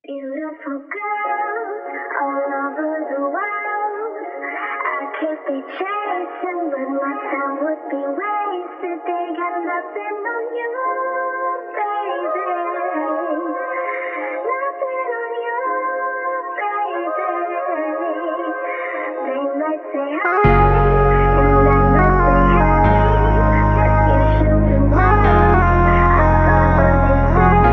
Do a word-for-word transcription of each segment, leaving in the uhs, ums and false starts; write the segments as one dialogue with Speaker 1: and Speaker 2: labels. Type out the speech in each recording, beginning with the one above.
Speaker 1: Beautiful girls all over the world. I could be chasing, but my time would be wasted. They got nothing on you, baby. Nothing on you, baby. They might say hi, and I might say hey. You shouldn't know. I thought what they said.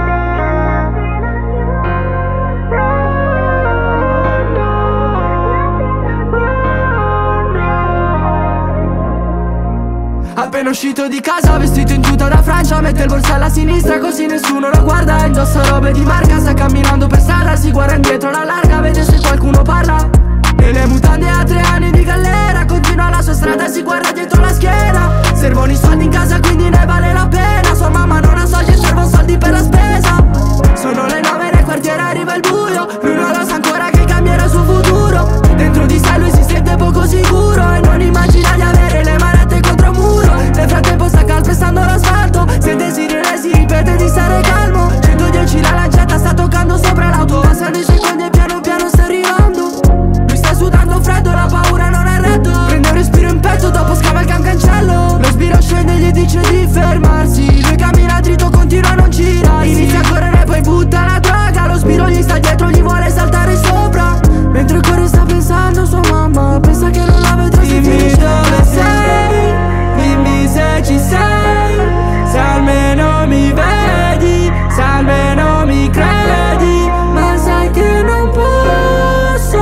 Speaker 2: Appena uscito di casa, vestito in tuta da Francia, mette il borsello a sinistra così nessuno lo guarda. Indossa robe di marca, sta camminando per strada, si guarda indietro alla larga, vede se qualcuno parla. Nelle mutande ha tre anni di galera, continua la sua strada e si guarda dietro la schiena. Servono i soldi in casa quindi ne vale la pena. Sua mamma non ha soldi e servono soldi per la spesa. Sono le nove nel quartiere, arriva il buio. Lui non lo sa ancora che cambierà il suo futuro. Dentro di sé lui si sente poco sicuro e non immagina di avere le manette contro un muro. Nel frattempo sta calpestando l'asfalto, sente sirene, si ripete di stare calmo. centodieci la lancetta sta toccando sopra l'auto. Passano i secondi e piano piano sta arrivando. Lui sta sudando freddo, la paura non ha retto. Prende un respiro in petto, dopo scavalca un cancello. Lo sbirro scende e gli dice di fermarsi. Lui cammina dritto, continua, non gira. Inizia a correre, poi butta la droga. Lo sbirro gli sta dietro, gli vuole saltare sopra. Mentre corre sta pensando a sua mamma, pensa che non la vedrà se finisce. Dove sei? Dimmi se ci sei, se almeno mi vedi, se almeno mi credi. Ma sai che non posso,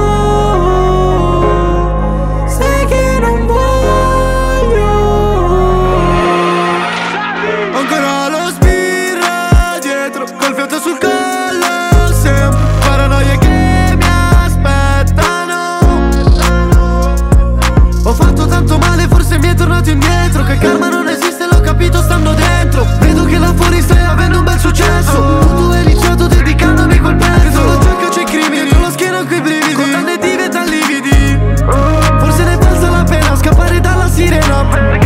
Speaker 2: sai che non voglio.
Speaker 3: Ancora lo sbirro dietro, col fiato sul collo, sempre paranoie che mi aspettano. Ho fatto tanto male, forse mi è tornato indietro. Che il karma non esiste, l'ho capito stando dentro. Vedo che là fuori stai avendo un bel successo. Tutto è iniziato dedicandomi quel pezzo. Che sulla giacca c'è i crimini, dietro la schiena coi brividi. Condanne diventa lividi. Forse ne valsa la pena scappare dalla sirena.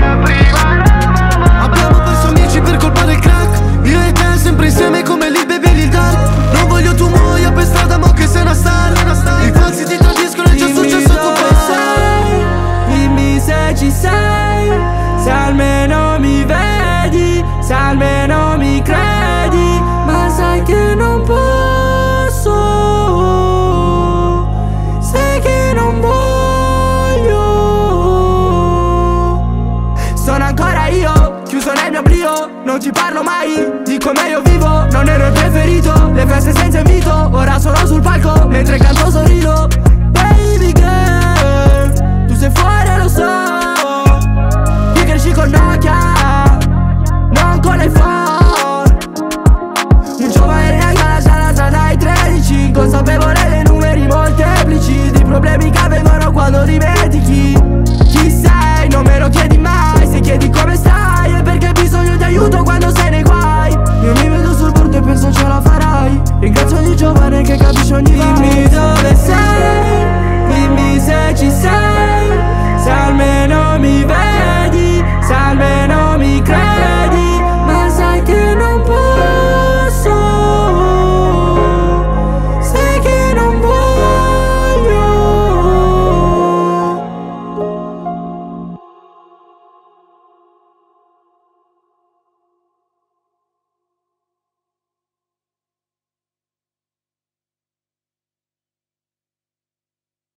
Speaker 3: Abbiamo perso amici per colpa del crack. Io e te sempre insieme come Lil Baby e Lil Durk. Non voglio tu muoia per strada mo che sei una star. I falsi ti tradiscono, è già successo a tuo passato.
Speaker 2: Dimmi se ci sei, se almeno mi vedi, se almeno mi credi. Ma sai che non posso, sai che non voglio. Sono ancora io, chiuso nel mio oblio. Non ti parlo mai di come io vivo. Non ero il preferito, le feste senza invito. Ora sono sul palco, mentre canto sorrido. Baby girl, tu sei fuori e lo so. Qui cresci con Nokia, non con l'iPhone. Un giovane ragazzo lascia la strada ai tredici, inconsapevole dei numeri molteplici, di problemi che avvengono quando dimentichi chi sei. Non me lo chiedi mai, se chiedi come stai è perché hai bisogno di aiuto quando sei nei guai. Io mi vedo sul bordo e penso ce la farai. Ringrazio ogni giovane che capisce ogni